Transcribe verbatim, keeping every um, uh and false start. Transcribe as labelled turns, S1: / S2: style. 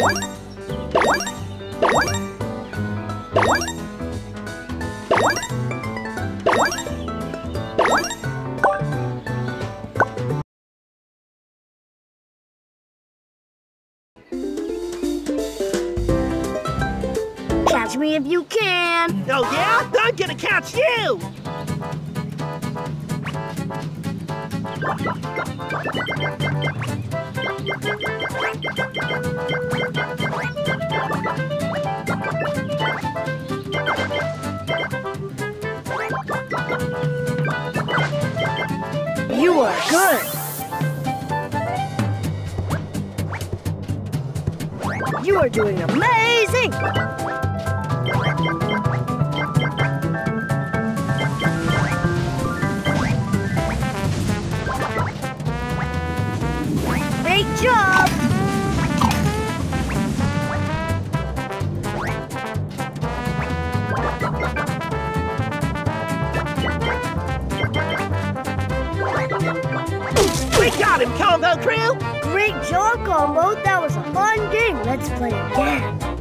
S1: Catch me if you can.
S2: Oh, yeah? I'm gonna catch you!
S1: You are good. You are doing amazing. Great job!
S2: We got him, Combo Crew!
S1: Great job, Combo. That was a fun game. Let's play again.